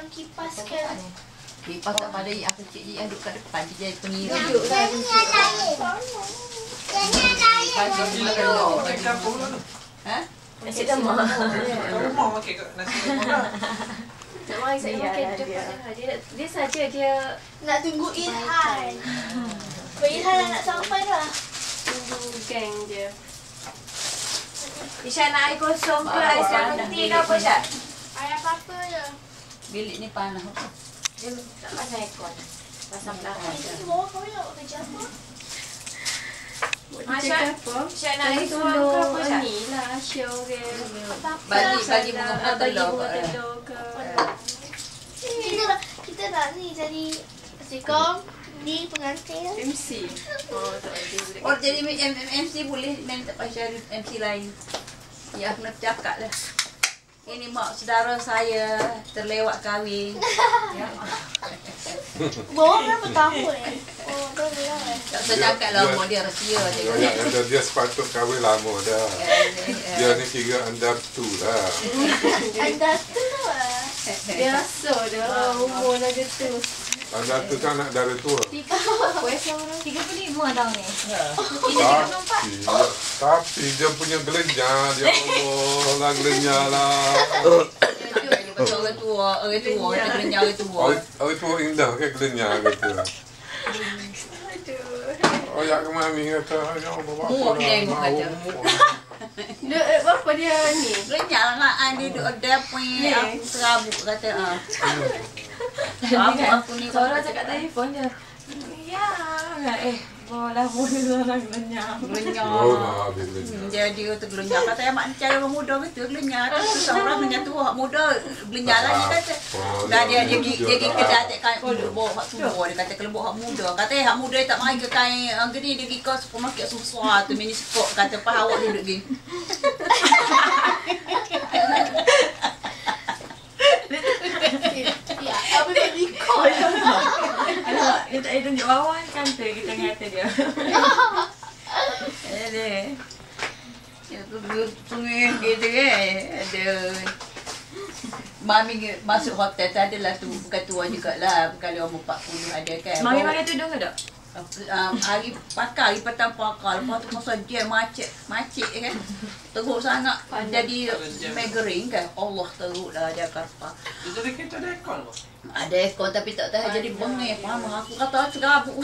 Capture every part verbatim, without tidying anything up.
kipas kan. Kipas tak pada yang kecil je yang duduk kat depan dia jadi pengira. Duduk lah. Bagi telur. Ha? Nasi lemak. Rumah makan kat nasi lemak. Tak mahu saya makan di depan dia. Dia saja dia Nak tunggu Ilhan. Kau Ilhan nak sampai dah. tunggu geng dia. Isyak nak air kosong ke air putih ke apa Isyak? Air apa-apa je. Bilik ni panas. Dia tak pasang aircon. Pasang belakang. Ini bawah kau nak buat kerja apa? Isyak Isyak nak air suam ke apa Isyak? Ni lah show ke. Bagi bagi bunga Bagi telur. bunga telur ke. Kita nak, kita nak ni jadi Sikom ni pengantin. M C. Oh tak boleh. Oh jadi M C boleh main tak payah cari M C lain. Ya aku nak cakap lah. Ini mak saudara saya terlewat kahwin. Ya. Bawah berapa tahun eh? Oh, dah lah eh. Tak usah cakap lah mak dia rahsia je. Ya, ya, dia sepatut kahwin lama dah. Dia ni kira anda tu lah. Anda tu lah. Biasa dah umur dah gitu. Anda tu kan anak dari tua. Tiga apa eh seorang? Tiga puluh lima tahun ni. Tapi, tapi dia punya gelenyar. Dia Allah lah gelenyar lah. Betul orang tua, orang tua, kita kerenyar orang tua. Orang tua indah ke gelenyar kata. Oh ya ke mami kata, ya Allah bapa Mu tengok kata. Dia bapa dia ni. Kerenyar lah kan dia duduk ada punya aku terabuk kata ah. Aku aku ni Seorang cakap telefon dia. Ya, eh bola bola orang lenyap. Gelenyar. Oh, nah, dia gelenyar. Dia dia tu gelenyar. Kata yang mak cari orang muda gitu gelenyar. Terus orang gelenyar tua, hak muda gelenyar lagi kata. Dah dia dia pergi dia pergi kedai tak kain bawa hak tua dia kata kalau bawa hak muda. Kata hak muda tak mai ke kain gini dia pergi ke supermarket susah tu mini skop kata pa awak duduk gini. Ya, apa bagi kau? Alamak, dia tak ada tunjuk bawah kanta kita kata dia. Ada. Ya tu sungai gitu kan. Ada. Mami masuk hotel tu adalah tu bukan tua jugalah. Bukan umur empat puluh ada kan. Mami pakai tudung ke tak? Um, hari pakar, hari petang pakar. Lepas tu masa jam macet, macet kan. Teruk sangat. Jadi megering kan. Allah teruk lah dia kata. Itu dia kereta ada aircon ke? Ada aircon tapi tak tahu jadi bengih. Mama aku kata serabut.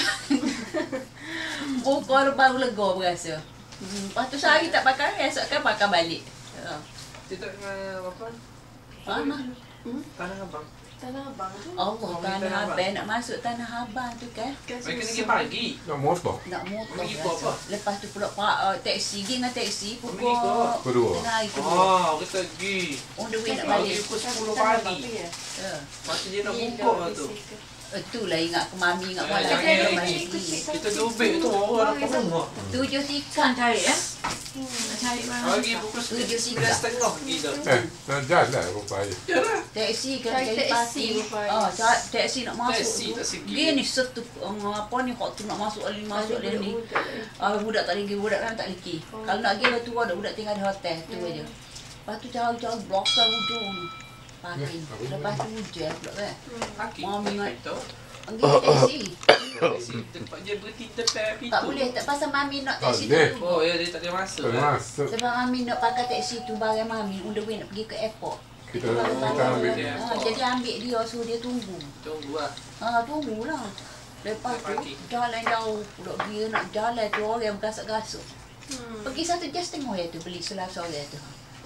Bukan baru lega berasa. Hmm, lepas tu sehari tak pakai, esok kan pakai balik. Ya. Itu dengan apa? Mana? Tanah Abang. Tanah Abang tu. Allah, tanah abang nak masuk tanah abang tu kan. Mereka ni pergi pagi. Nak motor. Nak motor Pergi rasa. apa? Lepas tu pula pak uh, taksi, pergi dengan taksi Pergi pukul ke? Kedua. tengah hari kedua. Oh, kita pergi. On the way nak Pagi balik. pukul sepuluh pagi. Ya. Masa dia nak buka lah tu. Itulah ingat ke mami, ingat Eh, malam. jangan Malam lagi. pagi. Kita dubik tu orang dapat rumah. Tujuh sikat. Cari eh. Nak cari mana? Pagi pukul Tujuh sebelas sikat. setengah kita. Eh, nak jalan rupanya. Yalah. Taksi kan Cari cari taksi pasti. rupanya. Ah, cari taksi nak masuk. Taksi tu. tak sikit. Gini setu um, apa ni hot tu nak masuk ali masuk Ada dia ni. budak-budak. Ah budak tak lagi budak kan tak lagi. Oh. Kalau nak pergi tu ada budak tinggal di hotel tu aja. Lepas tu jauh-jauh blokar hujung. Parking. Lepas tu hujan pula kan. Kaki. Mami ingat. Itu. Panggil taksi. Tempat dia berhenti tepi pintu. Tak boleh tak pasal mami nak taksi boleh. tu. Oh, ya dia tak boleh masuk. Tak eh. masuk. Sebab mami nak pakai taksi tu barang mami on the way nak pergi ke airport. Kita baru kita tahu. ambil. dia. Ha, jadi ambil dia suruh dia tunggu. Tunggu lah. Ha, tunggulah. Lepas tu Pagi. jalan jauh pula dia nak jalan tu orang bergasuk-gasuk. Hmm. Pergi satu jam setengah ya tu beli selasa orang tu.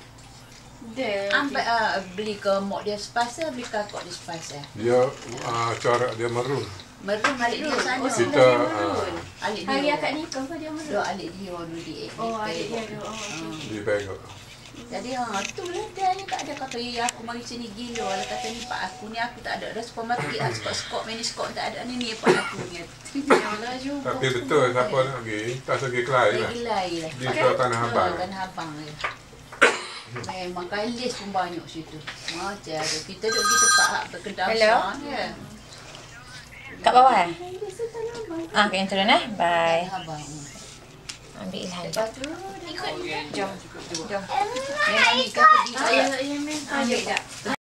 Dia. Ambil uh, beli ke mak dia sepasal, beli ke kak dia sepasal. Dia uh, corak dia merun. Merun alik dia sana. Oh, Kita, sebelah dia ah. merun. Alik dia. Hari akad nikah ke dia merun? Dua alik dia dulu di Oh, adik dia ada. Oh, Ha. Di bengok. Jadi ha tu lah dia ni tak ada kata ya aku mari sini gila lah kata ni pak aku ni aku tak ada dah supermarket ah skop-skop mini skop tak ada ni ni pak aku ni. Yalah jumpa. Tapi betul siapa nak pergi, tak pergi kelai lah. Lagi lain lah. Di okay. Tanah Abang. Ha, Tanah Abang ni. Memang kailis pun banyak situ. Macam ada. Kita duduk di tempat berkedai Hello? sana. Kat bawah eh? Ah, kat yang turun eh. Bye. Tanah Abang. Ambil Ilhan. Lepas tu Jom. Jom. memang ni kata di Saya saya yang main ambil tak?